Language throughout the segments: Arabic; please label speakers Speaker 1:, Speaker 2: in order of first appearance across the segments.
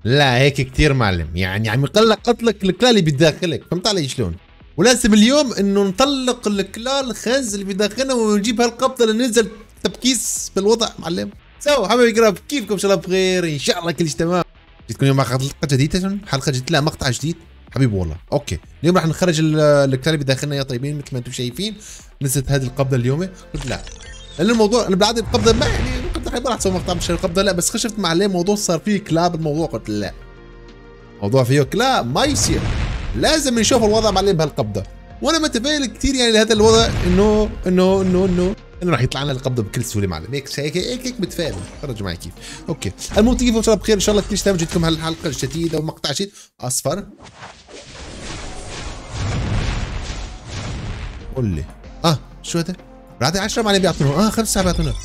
Speaker 1: لا هيك كثير معلم، يعني عم يقلق قتلك الكلال اللي بداخلك، فهمت علي شلون؟ ولازم اليوم انه نطلق الكلال الخنز اللي بداخلنا ونجيب هالقبضه اللي ننزل تبكيس بالوضع معلم. سو حبايبي قراب كيفكم؟ ان شاء الله بخير، ان شاء الله كل شيء تمام. جيتكم اليوم مع حلقه جديده، حلقه جديده، لا مقطع جديد حبيبي والله. اوكي اليوم راح نخرج الكلال اللي بداخلنا يا طيبين مثل ما انتم شايفين. نزلت هذه القبضه اليوم، قلت لا لان الموضوع انا بالعاده القبضه ما يعني كنت ما راح اسوي مقطع مش القبضه، لا بس خشفت مع عليه موضوع صار فيه كلاب الموضوع، قلت لا موضوع فيه كلاب ما يصير، لازم نشوف الوضع معلم بهالقبضه. وانا متفائل كثير يعني لهذا الوضع انه راح يطلع لنا القبضه بكل سهوله معلم. هيك متفائل، فرجوا معي كيف. اوكي المهم كيف ان شاء الله بخير، ان شاء الله كل شيء تمام. جيتكم هالحلقه الجديده ومقطع جديد اصفر. قول لي شو هذا؟ بعد 10 معلم بيعطونا 5 بيعطونا،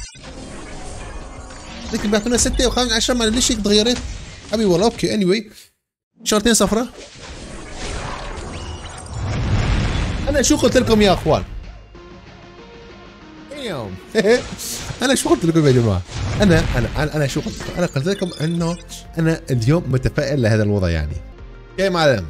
Speaker 1: ذيك بيعطونا 6 و5 10 معلم. ليش هيك تغيرت؟ حبيبي والله. اوكي اني واي شرطين صفرة. انا شو قلت لكم يا اخوان؟ اليوم انا شو قلت لكم يا جماعه؟ انا شو قلت لكم؟ انا قلت لكم انه انا اليوم متفائل لهذا الوضع يعني. اوكي معلم.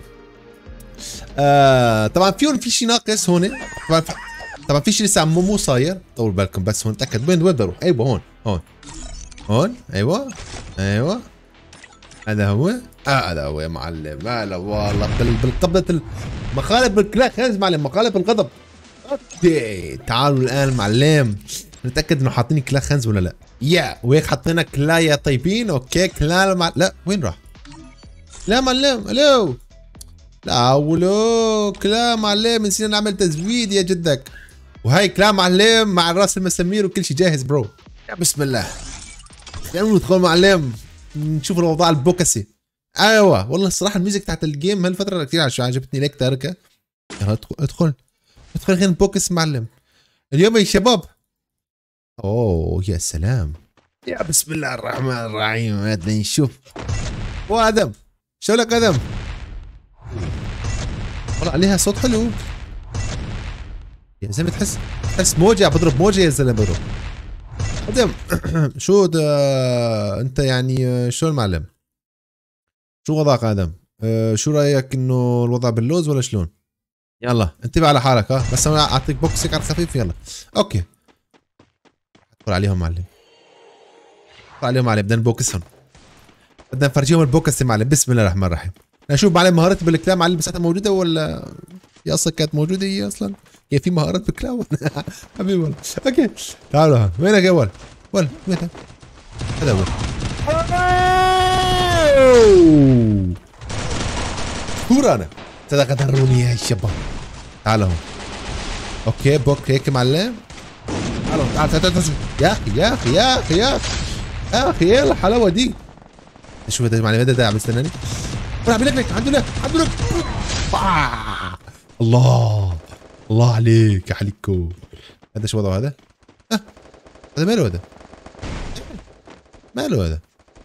Speaker 1: طبعا في شيء ناقص هون، طبعا في شيء لسه مو صاير، طول بالكم بس هون تاكد وين بروح. ايوه هون ايوه هذا هو. هذا هو يا معلم. هلا والله بالقبضة المخالب بالكلاك خنز معلم، مخالب الغضب. اوكي تعالوا الان معلم نتاكد انه حاطين كلاك خنز ولا لا. وهيك حطينا كلا يا طيبين. اوكي كلا لا وين راح؟ لا معلم الو، لا ولو كلا معلم نسينا نعمل تزويد يا جدك. وهي كلا معلم مع الراس المسامير وكل شيء جاهز برو. يا بسم الله خلينا ندخل معلم نشوف الاوضاع البوكسي. ايوه والله الصراحه الميوزك تاعت الجيم هالفتره كثير عجبتني، ليك تاركه. يلا ادخل خلينا نبوكس معلم اليوم يا شباب. اوه يا سلام، يا بسم الله الرحمن الرحيم. هات نشوف. وادم شو لك ادم؟ والله عليها صوت حلو يا زلمه، تحس موجه بضرب موجه يا زلمه بضرب. ادم شو ده انت يعني شو المعلم؟ شو وضعك ادم؟ شو رايك انه الوضع باللوز ولا شلون؟ يلا انتبه على حالك بس انا اعطيك بوكسك على الخفيف. يلا اوكي ادخل عليهم معلم، بدنا نبوكسهم، بدنا نفرجيهم البوكس يا معلم. بسم الله الرحمن الرحيم. نشوف معلم مهارتي بالكلام معلم بساتها موجوده ولا هي اصلا كانت موجوده؟ هي اصلا هي في مهارات بالكلام حبيبي والله. اوكي تعالوا وينك يا ولد؟ وين هذا هو. انا تغدروني يا شباب. تعالوا هون. اوكي بوك هيك معلم. تعال يا اخي ايه الحلاوه دي؟ شوف هذا معلم، هذا عم يستناني. راح بلك عنده لك الله عليك يا حليكو. هذا شو وضعه هذا؟ هذا ماله هذا؟ ماله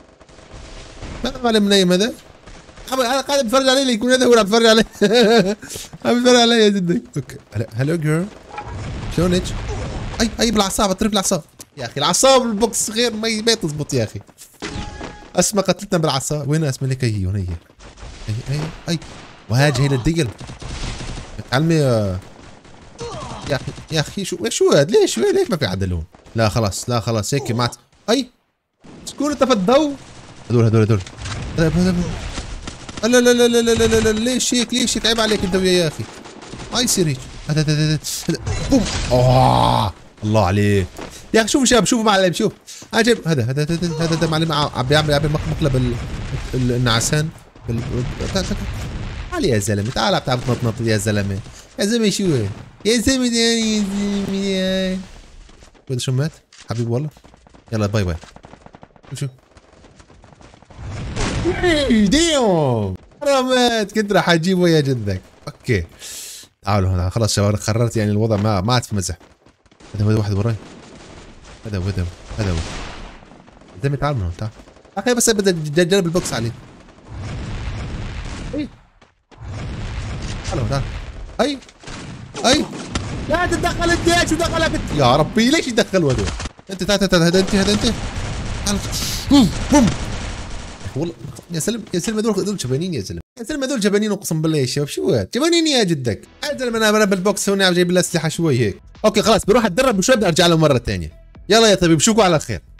Speaker 1: معلم نايم هذا؟ انا قاعد بتفرج عليه يكون هذا هو عم بتفرج عليه عم بتفرج علي يا جدي. اوكي هلو جيرل شلونك؟ اي بالعصاب اطرف العصاب يا اخي، العصاب البوكس غير ما تزبط يا اخي. اسمى قتلتنا بالعصا. وين اسمى لك؟ هي هون اي وهاجي هنا الدقل. تعلمي يا اخي شو هذا؟ ليش ما في عدل هون؟ لا خلاص هيك مات. اي سكون انت في الضوء. هذول لا ليش هيك عيب عليك انت ويا يا اخي، ما يصير هيك. هذا بوم. الله عليك يا اخي. شوفوا شباب شوفوا معلم، شوف عجب. هذا معلم عم بيعمل مقلب النعسان. تعال يا زلمه، تعال تنطنط يا زلمه. شو يا زلمه هذا شو مات حبيبي والله. يلا باي شو ديوم مات، كنت راح اجيبه يا جدك. اوكي تعالوا هنا خلاص شباب، قررت يعني الوضع ما عاد في مزح. هذا واحد وراي. هذا هو زلمه. تعال من هون تعال اخي، بس بدي اجرب البوكس عليه. تعال اي لا تتدخل انت. شو دخلك يا ربي؟ ليش يدخلوا هذول؟ انت هذا انت بوم. اخي والله. يا سلم يا سلم، هذول جبانين يا زلمه، يا زلمه هذول جبانين اقسم بالله يا شباب. شو هاد جبانين يا جدك يا زلمه. انا بالبوكس هون جايب الاسلحه شوي هيك. اوكي خلاص بروح اتدرب وشوي بدي ارجع له مره ثانيه. يلا يا طبيب، بشوفكم على خير.